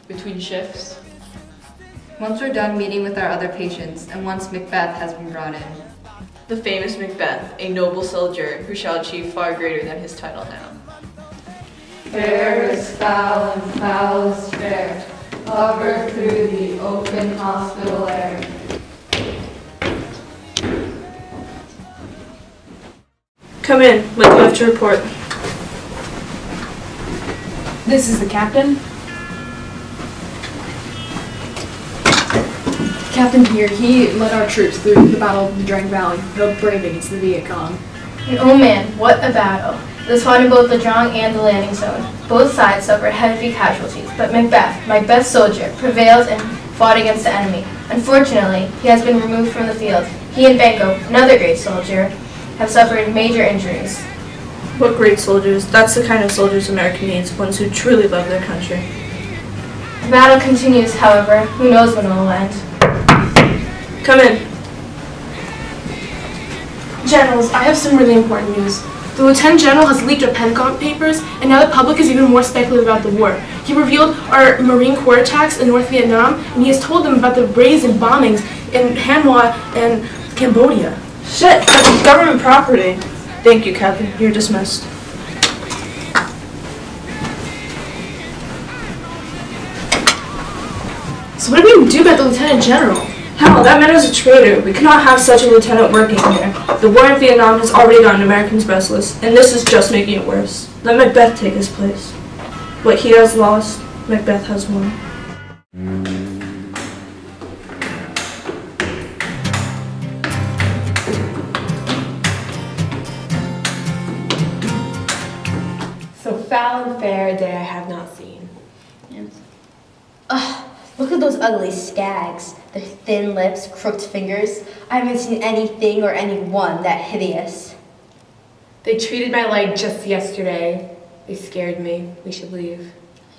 Between shifts? Once we're done meeting with our other patients, and once Macbeth has been brought in. The famous Macbeth, a noble soldier who shall achieve far greater than his title now. Fair is foul and foul is fair, hover through the open hospital air. Come in, what do you have to report? This is the captain. Captain here, he led our troops through the Battle of the Drang Valley, held brave against the Viet Cong. And oh man, what a battle. This fought in both the Drang and the landing zone. Both sides suffered heavy casualties, but Macbeth, my best soldier, prevailed and fought against the enemy. Unfortunately, he has been removed from the field. He and Banquo, another great soldier, have suffered major injuries. What great soldiers. That's the kind of soldiers America needs, ones who truly love their country. The battle continues, however. Who knows when it will end. Come in. Generals, I have some really important news. The Lieutenant General has leaked our Pentagon Papers, and now the public is even more speculative about the war. He revealed our Marine Corps attacks in North Vietnam, and he has told them about the raids and bombings in Hanoi and Cambodia. Shit, that's government property. Thank you, Captain. You're dismissed. So what are we going to do about the Lieutenant General? Hell, that man is a traitor. We cannot have such a lieutenant working here. The war in Vietnam has already gotten Americans restless, and this is just making it worse. Let Macbeth take his place. What he has lost, Macbeth has won. So foul and fair a day I have not seen. Yes. Ugh, look at those ugly skags. Their thin lips, crooked fingers. I haven't seen anything or anyone that hideous. They treated my leg just yesterday. They scared me. We should leave.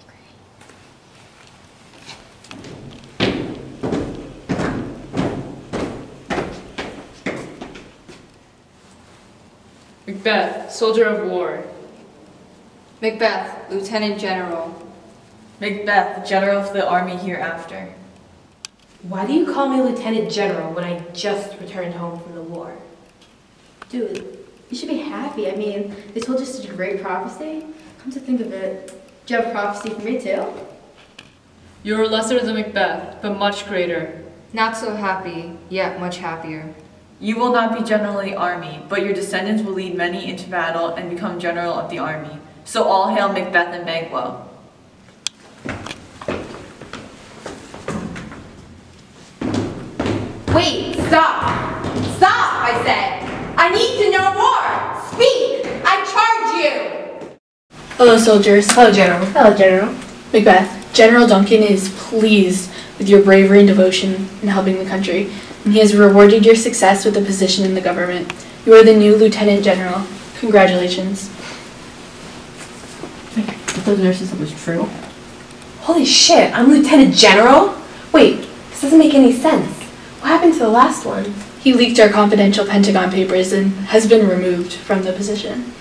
Macbeth, soldier of war. Macbeth, Lieutenant General. Macbeth, general of the army hereafter. Why do you call me Lieutenant General when I just returned home from the war? Dude, you should be happy. I mean, they told you such a great prophecy. Come to think of it, do you have a prophecy for me too? You are lesser than Macbeth, but much greater. Not so happy, yet much happier. You will not be general of the army, but your descendants will lead many into battle and become general of the army. So all hail Macbeth and Banquo. Wait, stop! Stop, I said! I need to know more! Speak! I charge you! Hello, soldiers. Hello, General. Hello, General. Macbeth, General Duncan is pleased with your bravery and devotion in helping the country, and he has rewarded your success with a position in the government. You are the new Lieutenant General. Congratulations. If those nurses said was true. Holy shit, I'm Lieutenant General? Wait, this doesn't make any sense. What happened to the last one? He leaked our confidential Pentagon Papers and has been removed from the position.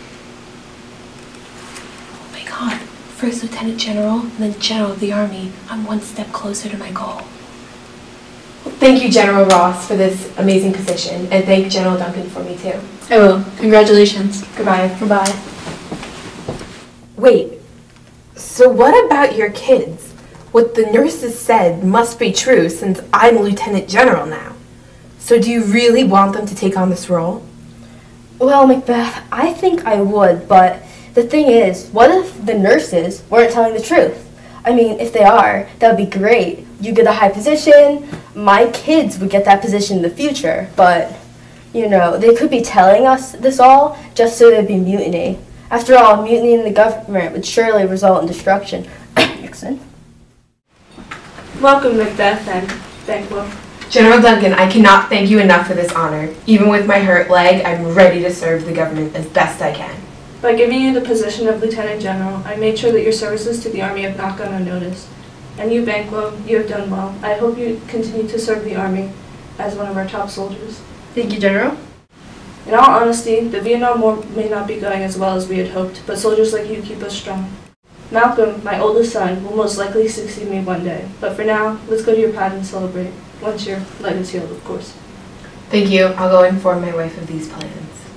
Oh my god, first Lieutenant General and then General of the Army. I'm one step closer to my goal. Well, thank you, General Ross, for this amazing position, and thank General Duncan for me too. I will. Congratulations. Goodbye. Goodbye. Wait, so what about your kids? What the nurses said must be true since I'm Lieutenant General now. So do you really want them to take on this role? Well, Macbeth, I think I would, but the thing is, what if the nurses weren't telling the truth? I mean, if they are, that would be great. You get a high position, my kids would get that position in the future, but, you know, they could be telling us this all just so there'd be mutiny. After all, mutiny in the government would surely result in destruction. Nixon. Welcome, Macbeth and Banquo. General Duncan, I cannot thank you enough for this honor. Even with my hurt leg, I'm ready to serve the government as best I can. By giving you the position of Lieutenant General, I made sure that your services to the Army have not gone unnoticed. And you, Banquo, you have done well. I hope you continue to serve the Army as one of our top soldiers. Thank you, General. In all honesty, the Vietnam War may not be going as well as we had hoped, but soldiers like you keep us strong. Malcolm, my oldest son, will most likely succeed me one day. But for now, let's go to your pad and celebrate. Once your leg is healed, of course. Thank you. I'll go inform my wife of these plans.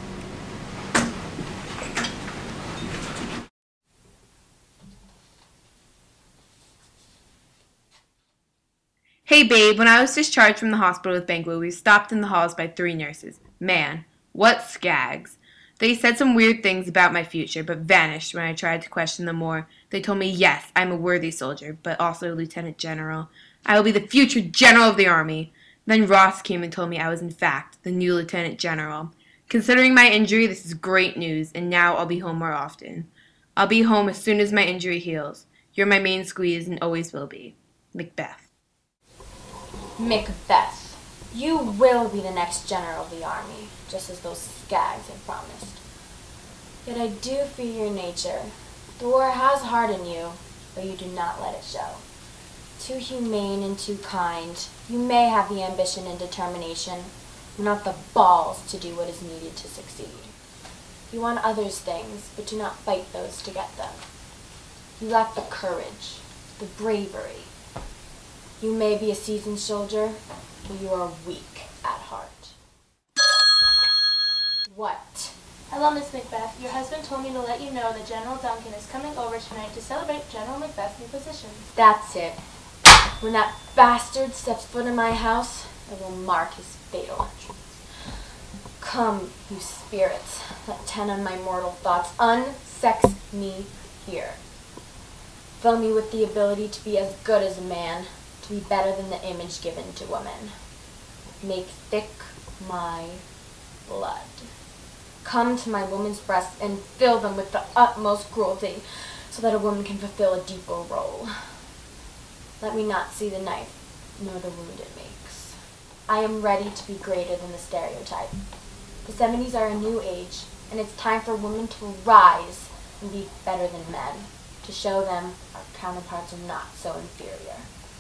Hey babe, when I was discharged from the hospital with Banquo, we were stopped in the halls by 3 nurses. Man, what skags. They said some weird things about my future, but vanished when I tried to question them more. They told me, yes, I'm a worthy soldier, but also a lieutenant general. I will be the future general of the army. Then Ross came and told me I was in fact the new lieutenant general. Considering my injury, this is great news, and now I'll be home more often. I'll be home as soon as my injury heals. You're my main squeeze and always will be. Macbeth. Macbeth, you will be the next general of the army, just as those skags had promised. Yet I do fear your nature. The war has hardened you, but you do not let it show. Too humane and too kind, you may have the ambition and determination, but not the balls to do what is needed to succeed. You want others' things, but do not fight those to get them. You lack the courage, the bravery. You may be a seasoned soldier, but you are weak at heart. What? Hello, Miss Macbeth. Your husband told me to let you know that General Duncan is coming over tonight to celebrate General Macbeth's new position. That's it. When that bastard steps foot in my house, I will mark his fatal entrance. Come, you spirits, let 10 on my mortal thoughts unsex me here. Fill me with the ability to be as good as a man, to be better than the image given to woman. Make thick my blood. Come to my woman's breasts and fill them with the utmost cruelty, so that a woman can fulfill a deeper role. Let me not see the knife, nor the wound it makes. I am ready to be greater than the stereotype. The 70s are a new age, and it's time for women to rise and be better than men, to show them our counterparts are not so inferior.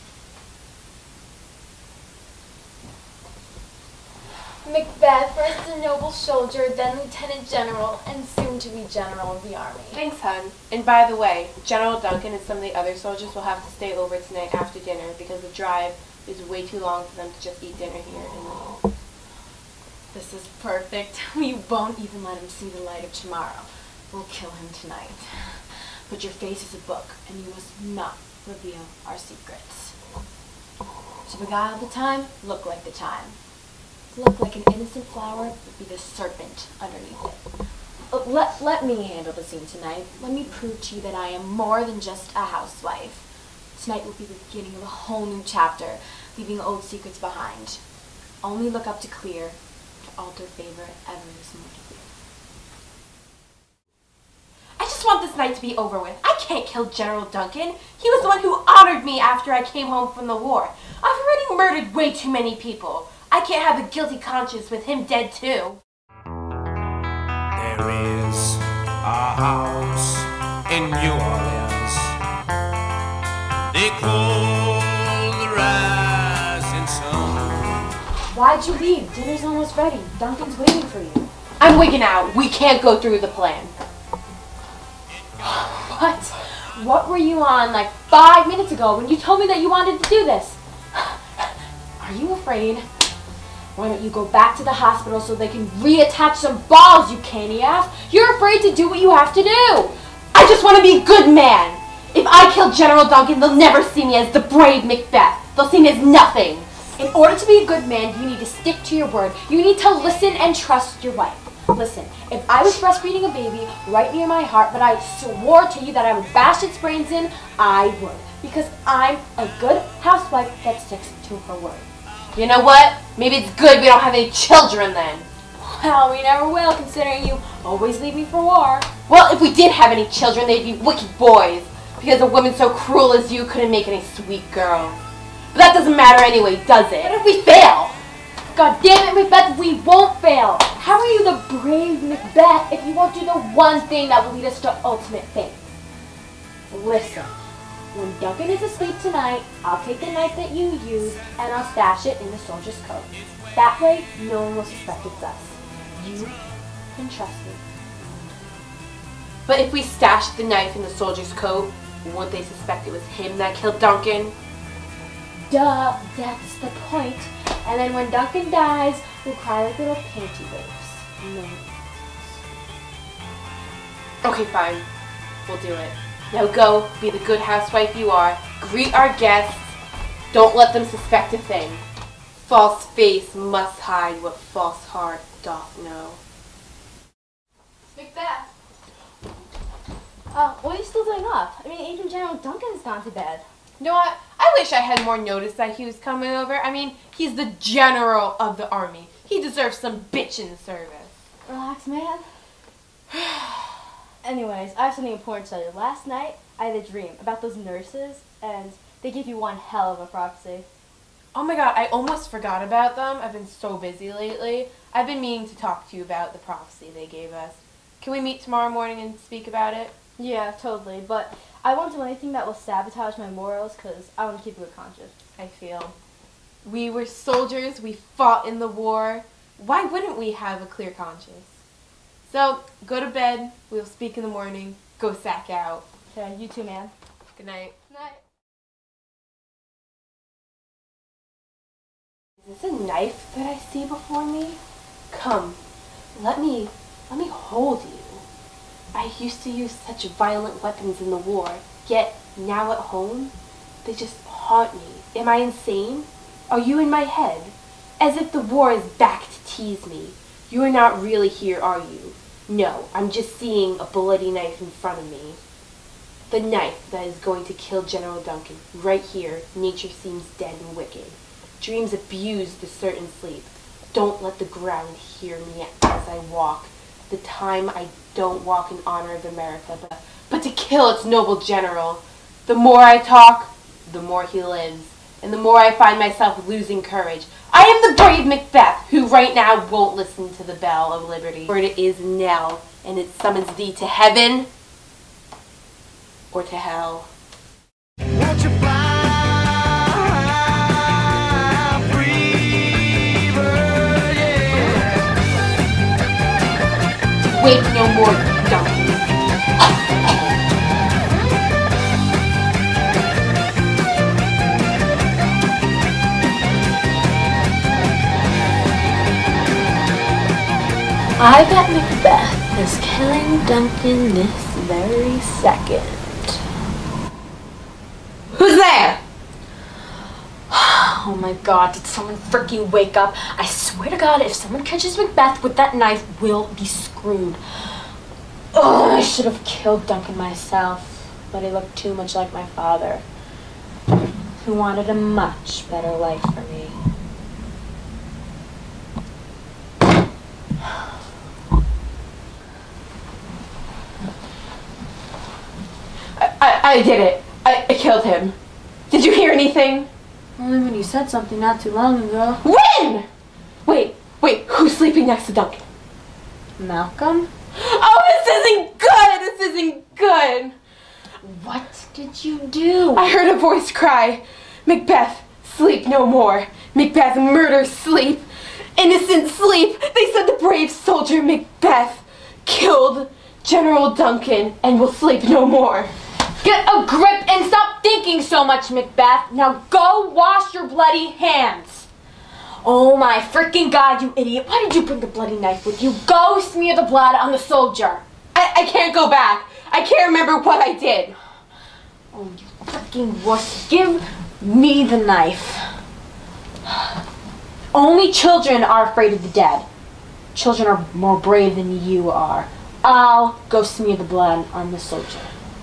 Macbeth, first a noble soldier, then lieutenant general, and soon to be general of the army. Thanks, hon. And by the way, General Duncan and some of the other soldiers will have to stay over tonight after dinner because the drive is way too long for them to just eat dinner here and leave. This is perfect. We won't even let him see the light of tomorrow. We'll kill him tonight. But your face is a book, and you must not reveal our secrets. To beguile the time, look like the time. Look like an innocent flower, but be the serpent underneath it. Let me handle the scene tonight. Let me prove to you that I am more than just a housewife. Tonight will be the beginning of a whole new chapter, leaving old secrets behind. Only look up to clear, to alter favor ever is more to fear. I just want this night to be over with. I can't kill General Duncan. He was the one who honored me after I came home from the war. I've already murdered way too many people. I can't have a guilty conscience with him dead too. There is a house in New Orleans they call the rising sun. Why'd you leave? Dinner's almost ready. Duncan's waiting for you. I'm wigging out. We can't go through the plan. What? What were you on like 5 minutes ago when you told me that you wanted to do this? Are you afraid? Why don't you go back to the hospital so they can reattach some balls, you candy ass? You're afraid to do what you have to do. I just want to be a good man. If I kill General Duncan, they'll never see me as the brave Macbeth. They'll see me as nothing. In order to be a good man, you need to stick to your word. You need to listen and trust your wife. Listen, if I was breastfeeding a baby right near my heart, but I swore to you that I would bash its brains in, I would. Because I'm a good housewife that sticks to her word. You know what? Maybe it's good we don't have any children then. Well, we never will, considering you always leave me for war. Well, if we did have any children, they'd be wicked boys. Because a woman so cruel as you couldn't make any sweet girls. But that doesn't matter anyway, does it? What if we fail? God damn it, Macbeth, we won't fail. How are you the brave Macbeth if you won't do the one thing that will lead us to ultimate fame? Listen, when Duncan is asleep tonight, I'll take the knife that you used and I'll stash it in the soldier's coat. That way, no one will suspect it's us. You can trust me. But if we stash the knife in the soldier's coat, Would they suspect it was him that killed Duncan? Duh, that's the point. And then when Duncan dies, we'll cry like little panty waifs. No. Okay, fine. We'll do it. Now go, be the good housewife you are. Greet our guests. Don't let them suspect a thing. False face must hide what false heart doth know. Macbeth! What are you still doing up? I mean, even General Duncan's gone to bed. You know what? I wish I had more notice that he was coming over. I mean, he's the general of the army. He deserves some bitch in the service. Relax, man. Anyways, I have something important to tell you. Last night, I had a dream about those nurses, and they gave you one hell of a prophecy. Oh my god, I almost forgot about them. I've been so busy lately. I've been meaning to talk to you about the prophecy they gave us. Can we meet tomorrow morning and speak about it? Yeah, totally, but I won't do anything that will sabotage my morals, because I want to keep a good conscience. I feel. We were soldiers, we fought in the war. Why wouldn't we have a clear conscience? So, go to bed, we'll speak in the morning, go sack out. Okay, you too, man. Good night. Night. Is this a knife that I see before me? Come, let me hold you. I used to use such violent weapons in the war, yet now at home, they just haunt me. Am I insane? Are you in my head? As if the war is back to tease me. You are not really here, are you? No, I'm just seeing a bloody knife in front of me. The knife that is going to kill General Duncan. Right here, nature seems dead and wicked. Dreams abuse the certain sleep. Don't let the ground hear me as I walk. The time I don't walk in honor of America, but to kill its noble general. The more I talk, the more he lives. And the more I find myself losing courage. I am the brave Macbeth, who right now won't listen to the bell of liberty. For it is knell, and it summons thee to heaven or to hell. Won't you fly free, bird, yeah. Wait no more, Duncan. I bet Macbeth is killing Duncan this very second. Who's there? Oh my god, did someone freaking wake up? I swear to god, if someone catches Macbeth with that knife, we'll be screwed. Oh, I should have killed Duncan myself, but he looked too much like my father, who wanted a much better life for me. I did it. I killed him. Did you hear anything? Only when you said something not too long ago. When? Wait, who's sleeping next to Duncan? Malcolm? Oh, this isn't good! This isn't good! What did you do? I heard a voice cry, Macbeth, sleep no more. Macbeth, murder, sleep. Innocent sleep. They said the brave soldier Macbeth killed General Duncan and will sleep no more. Get a grip and stop thinking so much, Macbeth. Now go wash your bloody hands. Oh my freaking god, you idiot. Why did you bring the bloody knife with you? Go smear the blood on the soldier. I can't go back. I can't remember what I did. Oh, you freaking wuss. Give me the knife. Only children are afraid of the dead. Children are more brave than you are. I'll go smear the blood on the soldier.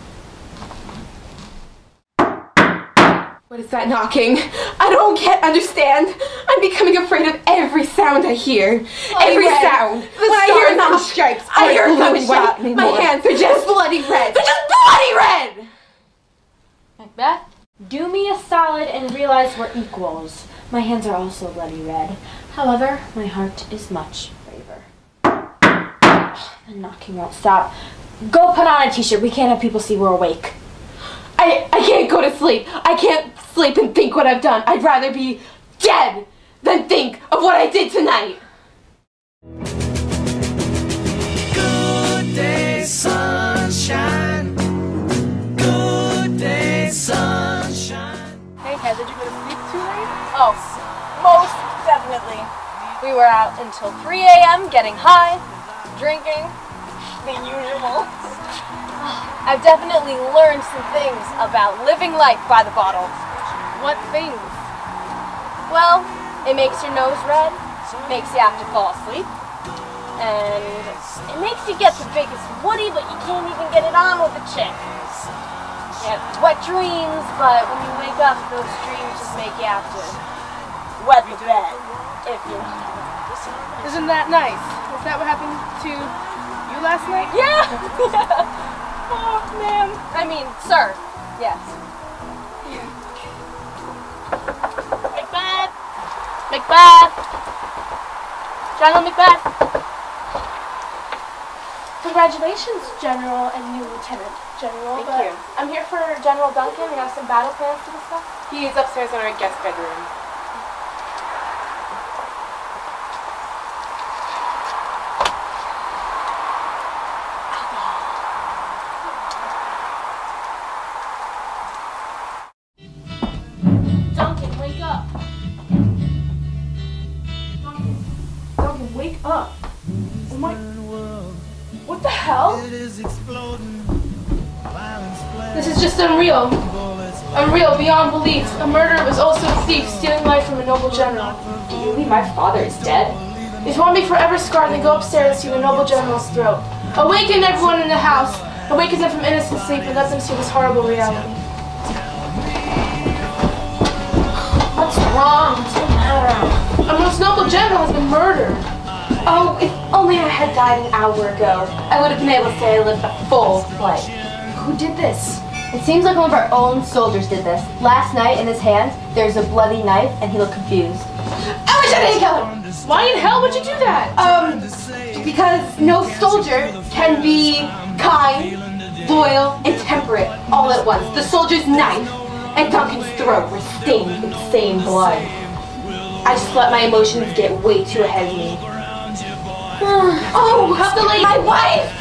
What is that knocking? I don't understand. I'm becoming afraid of every sound I hear. Every sound. When I hear a knock, stripes, I hear a gunshot. My hands are just bloody red. They're just bloody red! Macbeth, do me a solid and realize we're equals. My hands are also bloody red. However, my heart is much braver. The knocking won't stop. Go put on a t-shirt. We can't have people see we're awake. I can't go to sleep. I can't sleep and think what I've done. I'd rather be dead than think of what I did tonight. Good day, sunshine. Good ahead. Did you go to sleep too late? Oh, most definitely. We were out until 3 a.m. getting high, drinking, the usual. I've definitely learned some things about living life by the bottle. What things? Well, it makes your nose red, makes you have to fall asleep, and it makes you get the biggest woody, but you can't even get it on with a chick. You have wet dreams, but when you wake up, those dreams just make you have to wet the bed, if you know. Isn't that nice? Is that what happened to you last night? Yeah! Oh, man. I mean, sir. Yes. Macbeth! Macbeth! General Macbeth! Congratulations, General and new Lieutenant General. Thank you. I'm here for General Duncan. We have some battle plans to discuss. He is upstairs in our guest bedroom. Duncan, wake up. Duncan, wake up. Oh my... What the hell? This is just unreal. Unreal, beyond belief. A murderer was also a thief, stealing life from a noble general. Do you believe my father is dead? If you want to be forever scarred, then go upstairs and see the noble general's throat. Awaken everyone in the house. Awaken them from innocent sleep and let them see this horrible reality. What's wrong? What's the matter? Our most noble general has been murdered. Oh, if only I had died an hour ago, I would have been able to say I lived a full life. Who did this? It seems like one of our own soldiers did this. Last night in his hands, there's a bloody knife and he looked confused. I wish I didn't kill him! Why in hell would you do that? Because no soldier can be kind, loyal, and temperate all at once. The soldier's knife and Duncan's throat were stained with the same blood. I just let my emotions get way too ahead of me. Oh, help the lady! My wife!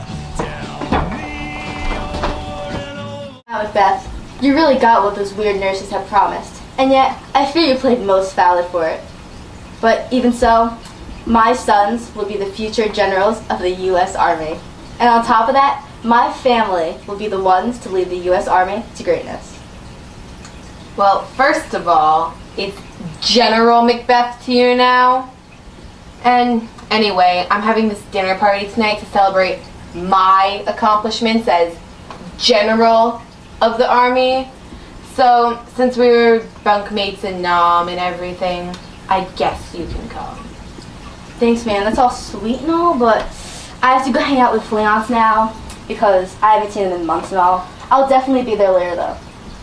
Now, Macbeth, you really got what those weird nurses have promised. And yet, I fear you played most valid for it. But even so, my sons will be the future generals of the U.S. Army. And on top of that, my family will be the ones to lead the U.S. Army to greatness. Well, first of all, it's General Macbeth to you now. And anyway, I'm having this dinner party tonight to celebrate my accomplishments as General of the Army. So, since we were bunkmates in Nam and everything, I guess you can come. Thanks, man. That's all sweet and all, but I have to go hang out with Fleance now because I haven't seen him in months and all. I'll definitely be there later, though.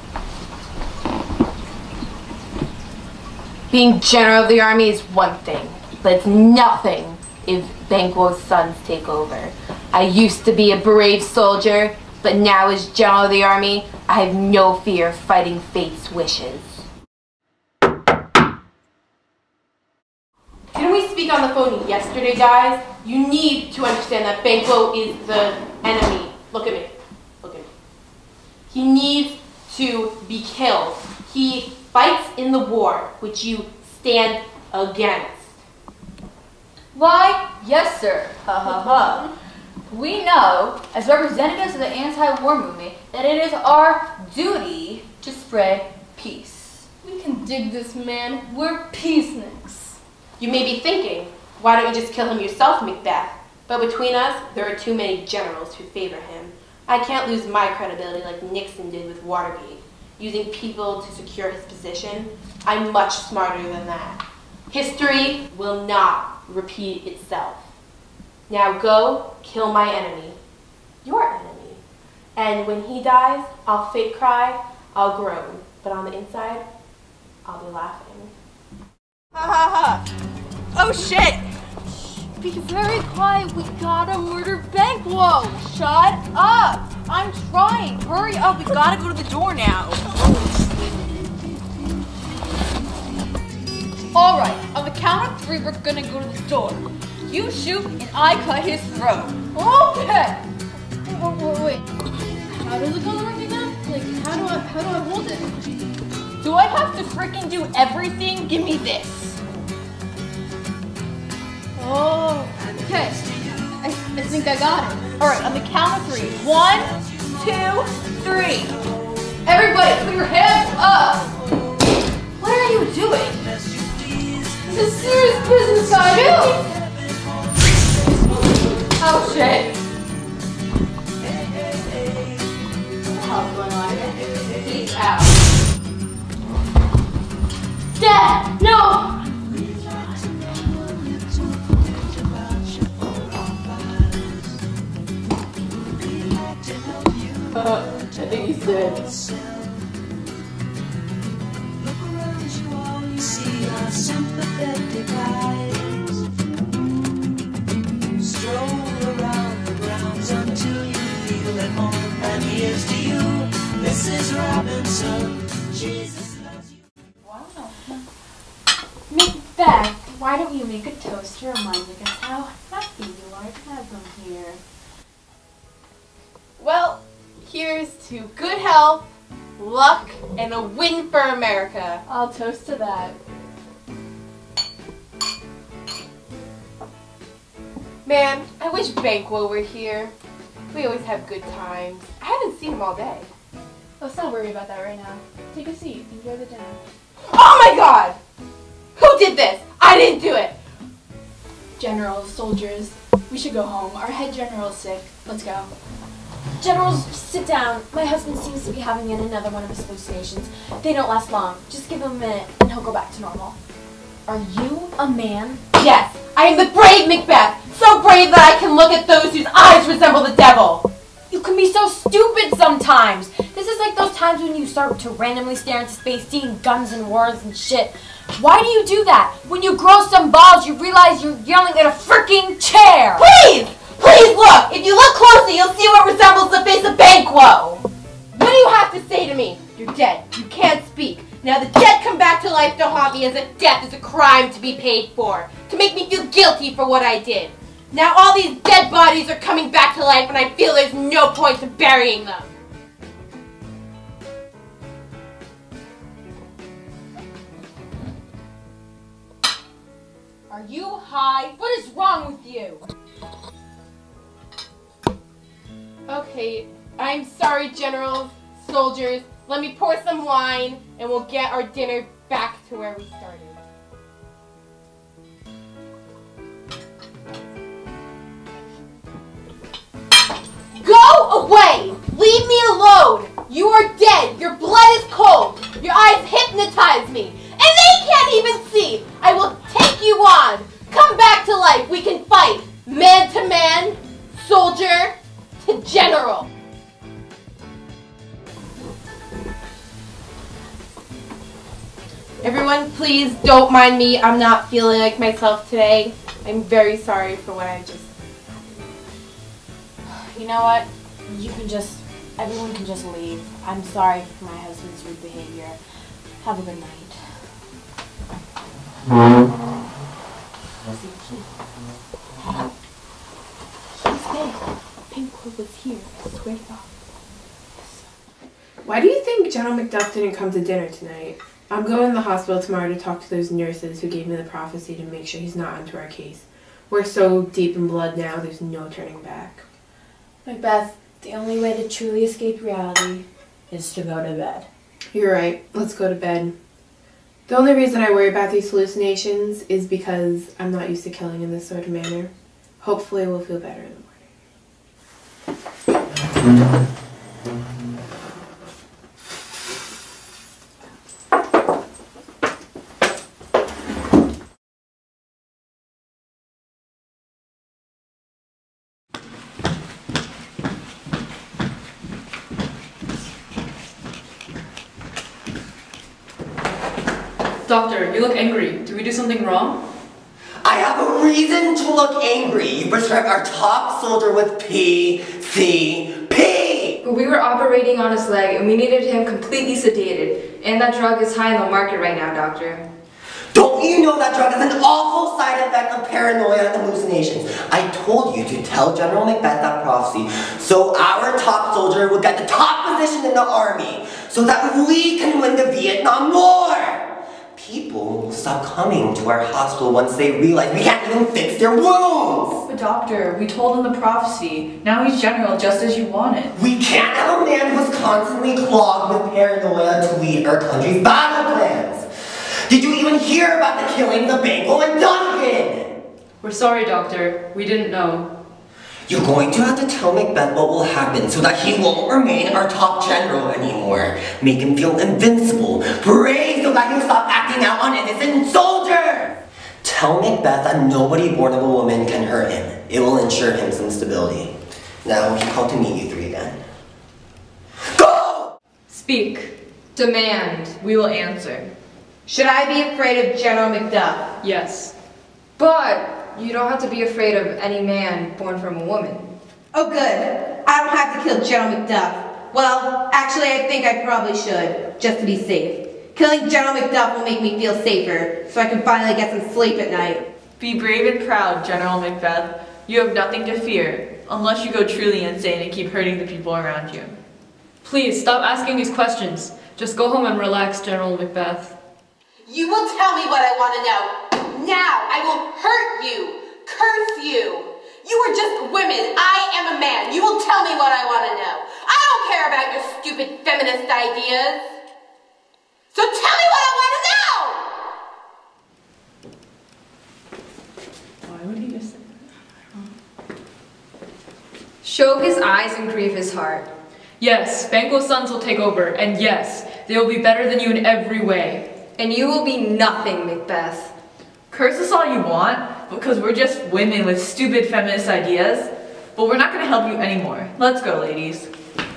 Being General of the Army is one thing, but it's nothing if Banquo's sons take over. I used to be a brave soldier, but now as General of the Army, I have no fear of fighting fate's wishes. Didn't we speak on the phone yesterday, guys? You need to understand that Banquo is the enemy. Look at me. Look at me. He needs to be killed. He fights in the war, which you stand against. Why, yes, sir. Ha ha ha. We know, as representatives of the anti-war movement, that it is our duty to spread peace. We can dig this man. We're peaceniks. You may be thinking, why don't you just kill him yourself, Macbeth? But between us, there are too many generals who favor him. I can't lose my credibility like Nixon did with Watergate, using people to secure his position. I'm much smarter than that. History will not repeat itself. Now go kill my enemy, your enemy. And when he dies, I'll fake cry, I'll groan. But on the inside, I'll be laughing. Ha ha ha! Oh shit! Be very quiet, we gotta murder Banquo! Shut up! I'm trying! Hurry up, we gotta go to the door now! Alright, on the count of 3, we're gonna go to the door. You shoot, and I cut his throat. Okay! Wait. How does it go again? Like, how do I hold it? Do I have to freaking do everything? Give me this. Oh, okay. I think I got it. All right, on the count of 3. 1, 2, 3. Everybody, put your hands up! What are you doing? This is serious business, guys! Oh shit! What the hell's going on here? He's out. Dad, no! I think he's dead. Sympathetic eyes stroll around the grounds until you feel at home. And here's to you, Mrs. Robinson. Jesus loves you. Wow. Macbeth, why don't you make a toast to remind us how happy you are to have them here? Well, here's to good health, luck, and a win for America. I'll toast to that. Man, I wish Banquo were here. We always have good times. I haven't seen him all day. Let's not worry about that right now. Take a seat. Enjoy the dinner. Oh my god! Who did this? I didn't do it! Generals, soldiers, we should go home. Our head general's sick. Let's go. Generals, sit down. My husband seems to be having yet another one of his hallucinations. They don't last long. Just give him a minute and he'll go back to normal. Are you a man? Yes, I am the brave Macbeth. So brave that I can look at those whose eyes resemble the devil. You can be so stupid sometimes. This is like those times when you start to randomly stare into space, seeing guns and wars and shit. Why do you do that? When you grow some balls, you realize you're yelling at a freaking chair. Please! Please look! If you look closely, you'll see what resembles the face of Banquo! What do you have to say to me? You're dead. You can't speak. Now the dead come back to life to haunt me as if death is a crime to be paid for. To make me feel guilty for what I did. Now all these dead bodies are coming back to life and I feel there's no point to burying them. Are you high? What is wrong with you? Okay, I'm sorry, generals, soldiers. Let me pour some wine and we'll get our dinner back to where we started. Go away! Leave me alone! You are dead! Your blood is cold! Your eyes hypnotize me! And they can't even see! I will take you on! Come back to life! We can fight! Man to man, soldier to general! Everyone, please don't mind me. I'm not feeling like myself today. I'm very sorry for what I just... You know what? Everyone can just leave. I'm sorry for my husband's rude behavior. Have a good night. He's dead. Banquo was here. I swear to God. Why do you think General Macduff didn't come to dinner tonight? I'm going to the hospital tomorrow to talk to those nurses who gave me the prophecy to make sure he's not onto our case. We're so deep in blood now, there's no turning back. Macbeth, the only way to truly escape reality is to go to bed. You're right. Let's go to bed. The only reason I worry about these hallucinations is because I'm not used to killing in this sort of manner. Hopefully we'll feel better in the morning. Doctor, you look angry. Did we do something wrong? I have a reason to look angry. You prescribed our top soldier with PCP. But we were operating on his leg and we needed him completely sedated. And that drug is high in the market right now, doctor. Don't you know that drug is an awful side effect of paranoia and hallucinations? I told you to tell General Macbeth that prophecy so our top soldier will get the top position in the army so that we can win the Vietnam War. People will stop coming to our hospital once they realize we can't even fix their wounds. But doctor, we told him the prophecy. Now he's general just as you wanted. We can't have a man who's constantly clogged with paranoia to lead our country's battle plans. Did you even hear about the killings of Banquo and Duncan? We're sorry, Doctor. We didn't know. You're going to have to tell Macbeth what will happen so that he won't remain our top general anymore. Make him feel invincible. Pray so that he'll stop acting out on innocent soldiers. Tell Macbeth that nobody born of a woman can hurt him. It will ensure him some stability. Now he called to meet you three again. Go! Speak. Demand. We will answer. Should I be afraid of General Macduff? Yes. But you don't have to be afraid of any man born from a woman. Oh good. I don't have to kill General Macduff. Well, actually I think I probably should, just to be safe. Killing General Macduff will make me feel safer, so I can finally get some sleep at night. Be brave and proud, General Macbeth. You have nothing to fear, unless you go truly insane and keep hurting the people around you. Please, stop asking these questions. Just go home and relax, General Macbeth. You will tell me what I want to know. Now, I will hurt you, curse you. You are just women. I am a man. You will tell me what I want to know. I don't care about your stupid feminist ideas. So tell me what I want to know! Why would he just say that? Show his eyes and grieve his heart. Yes, Banquo's sons will take over, and yes, they will be better than you in every way. And you will be nothing, Macbeth. Curse us all you want, because we're just women with stupid feminist ideas. But we're not going to help you anymore. Let's go, ladies.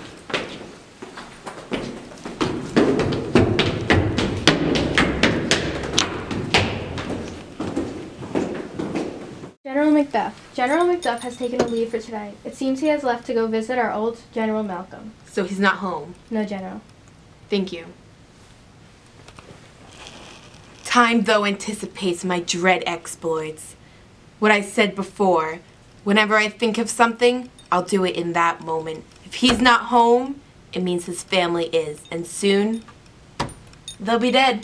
General Macbeth. General Macduff has taken a leave for tonight. It seems he has left to go visit our old General Malcolm. So he's not home? No, General. Thank you. Time, though, anticipates my dread exploits. What I said before, whenever I think of something, I'll do it in that moment. If he's not home, it means his family is, and soon, they'll be dead.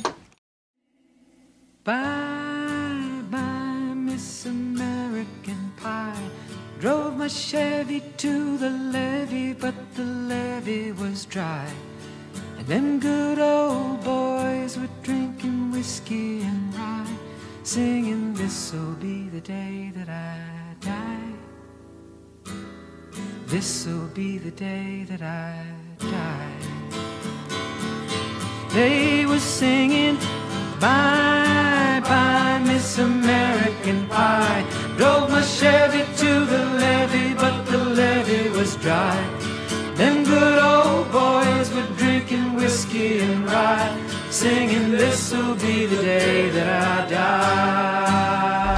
Bye-bye, Miss American Pie. Drove my Chevy to the levee, but the levee was dry. And them good old boys were drinking whiskey and rye, singing, this'll be the day that I die. This'll be the day that I die. They were singing, bye-bye, Miss American Pie. Drove my Chevy to the levee, but the levee was dry. Them good old boys were drinking whiskey and rye, singing, this'll be the day that I die.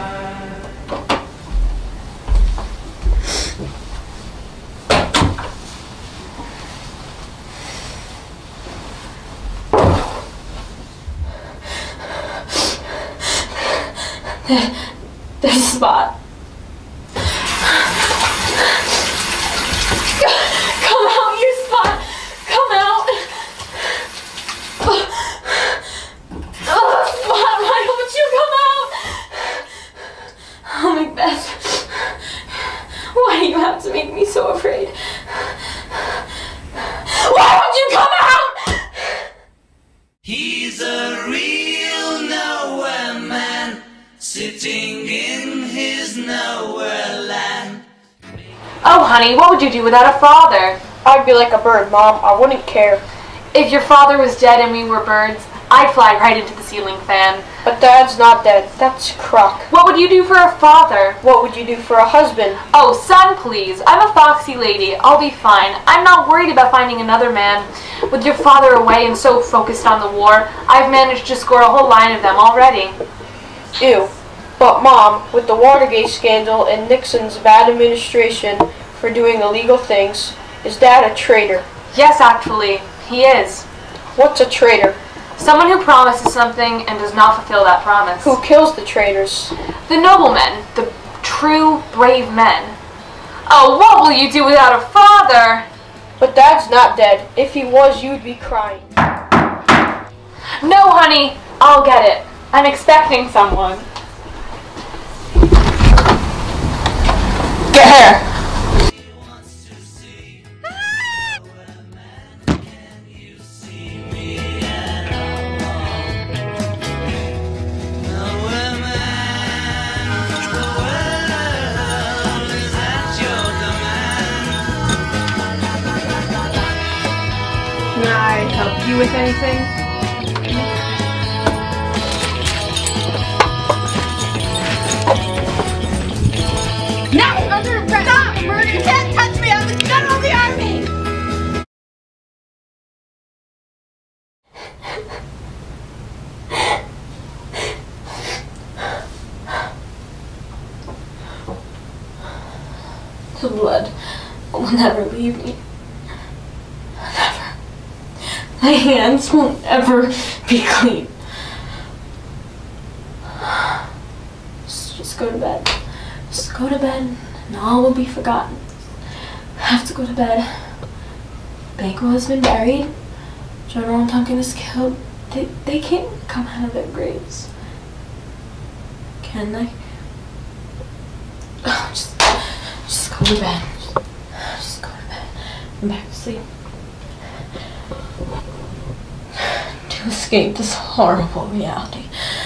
There's a spot. Come out, you spot! Come out! Oh, Spot, why don't you come out? Oh, Macbeth. Why do you have to make me so afraid? Why don't you come out? He's a real nowhere man, sitting in his nowhere land. Oh, honey, what would you do without a father? I'd be like a bird, Mom. I wouldn't care. If your father was dead and we were birds, I'd fly right into the ceiling fan. But Dad's not dead. That's crock. What would you do for a father? What would you do for a husband? Oh, son, please. I'm a foxy lady. I'll be fine. I'm not worried about finding another man. With your father away and so focused on the war, I've managed to score a whole line of them already. Ew. But Mom, with the Watergate scandal and Nixon's bad administration for doing illegal things, is Dad a traitor? Yes, actually, he is. What's a traitor? Someone who promises something and does not fulfill that promise. Who kills the traitors? The noblemen, the true brave men. Oh, what will you do without a father? But Dad's not dead. If he was, you'd be crying. No, honey, I'll get it. I'm expecting someone. Get here. Can I help you with anything? Now I'm under arrest! Stop! Murder! You can't touch me! I'm the general of the army! The blood will never leave me. Never. My hands will never be clean. Just go to bed. Just go to bed and all will be forgotten. I have to go to bed. Banquo has been buried. General Duncan is killed. They can't come out of their graves. Can they? Just go to bed. Just go to bed. I'm back to sleep. To escape this horrible reality.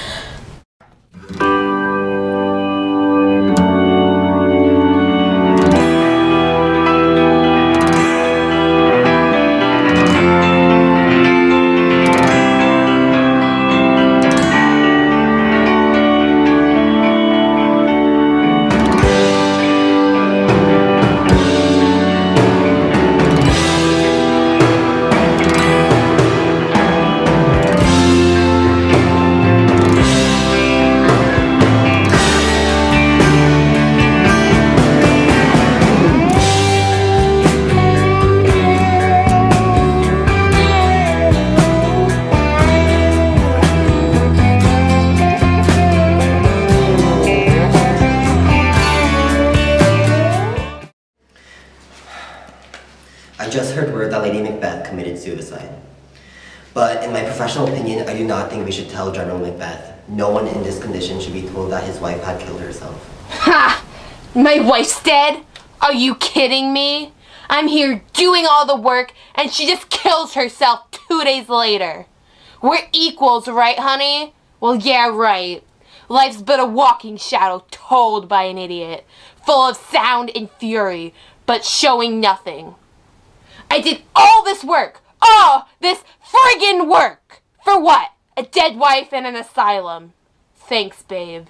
I just heard word that Lady Macbeth committed suicide. But in my professional opinion, I do not think we should tell General Macbeth. No one in this condition should be told that his wife had killed herself. Ha! My wife's dead? Are you kidding me? I'm here doing all the work and she just kills herself 2 days later. We're equals, right, honey? Well, yeah, right. Life's but a walking shadow told by an idiot, full of sound and fury, but showing nothing. I did all this work, all this friggin' work, for what? A dead wife and an asylum. Thanks, babe.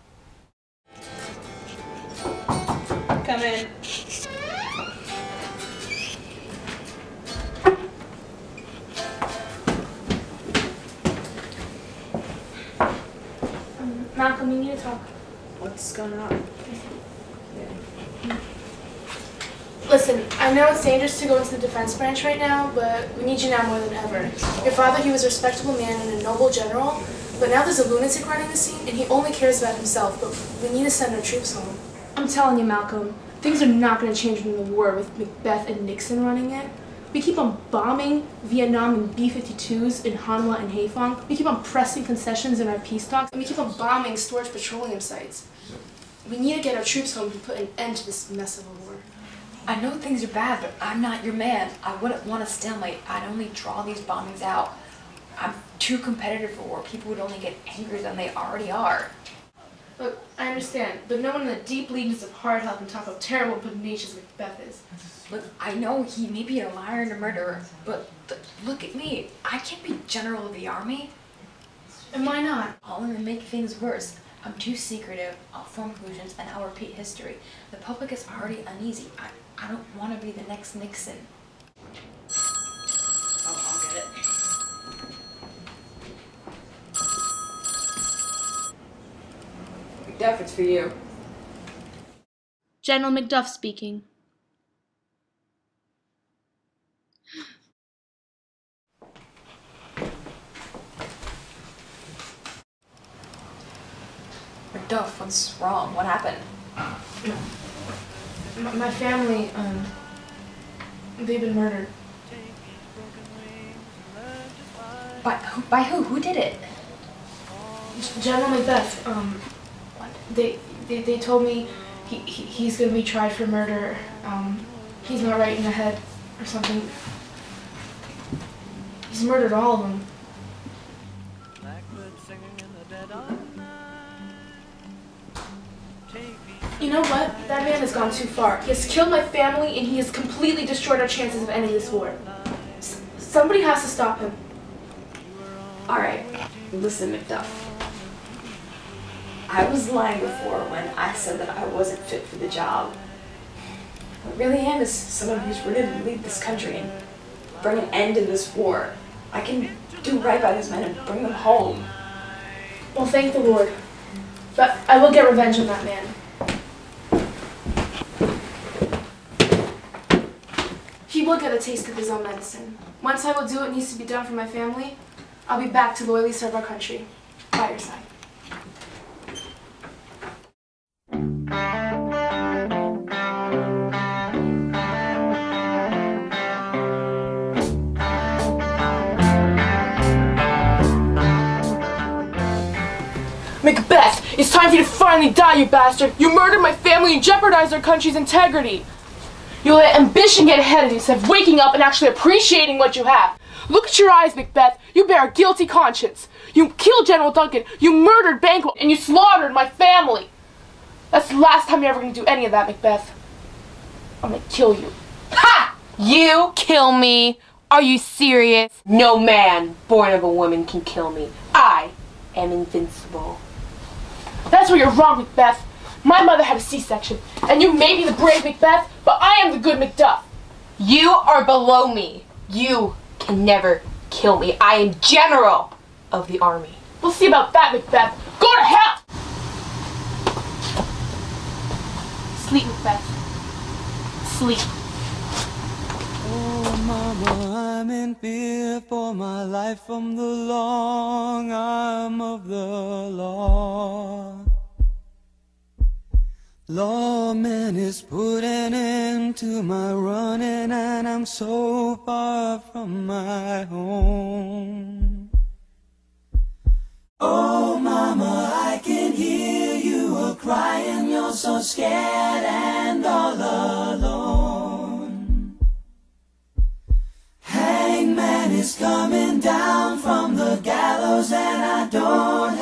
Come in. Malcolm, you need to talk. What's going on? Listen, I know it's dangerous to go into the defense branch right now, but we need you now more than ever. Your father, he was a respectable man and a noble general, but now there's a lunatic running the scene, and he only cares about himself, but we need to send our troops home. I'm telling you, Malcolm, things are not going to change in the war with Macbeth and Nixon running it. We keep on bombing Vietnam in B-52s in Hanwha and Haiphong. We keep on pressing concessions in our peace talks, and we keep on bombing storage petroleum sites. We need to get our troops home to put an end to this mess of a war. I know things are bad, but I'm not your man. I wouldn't want a stalemate. I'd only draw these bombings out. I'm too competitive for war. People would only get angrier than they already are. Look, I understand, but no one in the deep legions of heart help and talk how terrible and pugnacious Macbeth is. Look, I know he may be a liar and a murderer, but look at me. I can't be general of the army. And why not? I'll only make things worse. I'm too secretive. I'll form conclusions and I'll repeat history. The public is already uneasy. I don't want to be the next Nixon. Oh, I'll get it. Macduff, it's for you. General Macduff speaking. Macduff, what's wrong? What happened? My family, they've been murdered. By who? Who did it? General Macbeth, they told me he's gonna be tried for murder. He's not right in the head or something. He's murdered all of them. You know what? That man has gone too far. He has killed my family and he has completely destroyed our chances of ending this war. Somebody has to stop him. Alright, listen, Macduff. I was lying before when I said that I wasn't fit for the job. What I really am is someone who's ready to lead this country and bring an end to this war. I can do right by these men and bring them home. Well, thank the Lord. But I will get revenge on that man. He will get a taste of his own medicine. Once I will do what needs to be done for my family, I'll be back to loyally serve our country. By your side. Macbeth, it's time for you to finally die, you bastard! You murdered my family and jeopardized our country's integrity! You let ambition get ahead of you instead of waking up and actually appreciating what you have. Look at your eyes, Macbeth. You bear a guilty conscience. You killed General Duncan, you murdered Banquo, and you slaughtered my family. That's the last time you're ever going to do any of that, Macbeth. I'm going to kill you. Ha! You kill me? Are you serious? No man born of a woman can kill me. I am invincible. That's where you're wrong, Macbeth. My mother had a C-section, and you may be the brave Macbeth, but I am the good Macduff. You are below me. You can never kill me. I am general of the army. We'll see about that, Macbeth. Go to hell! Sleep, Macbeth. Sleep. Oh, Mama, I'm in fear for my life from the long arm of the law. Lawman is putting an end to my running, and I'm so far from my home. Oh, Mama, I can hear you a-crying. You're so scared and all alone. Hangman is coming down from the gallows, and I don't